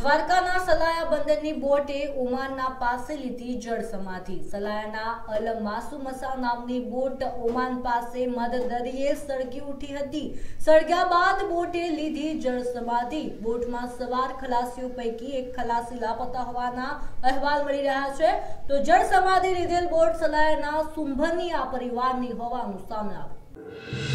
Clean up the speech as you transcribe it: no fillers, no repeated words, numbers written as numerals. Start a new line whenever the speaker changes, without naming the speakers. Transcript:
દ્વારકાના સલાયા બંદરની બોટે ઓમાનના પાસે લીધી જળ સમાધિ। સલાયાના અલ માસુમસા નામની બોટ ઓમાન પાસે મધ દરિયે સળગી ઉઠી હતી। સળગ્યા બાદ બોટે લીધી જળ સમાધિ। બોટમાં સવાર ખલાસીઓ પૈકી એક ખલાસી લાપતા હોવાના અહેવાલ મળી રહ્યા છે। તો જળ સમાધિ લીધેલ બોટ સલાયાના સુંભનિયા પરિવારની હોવાનું સામે આવ્યું।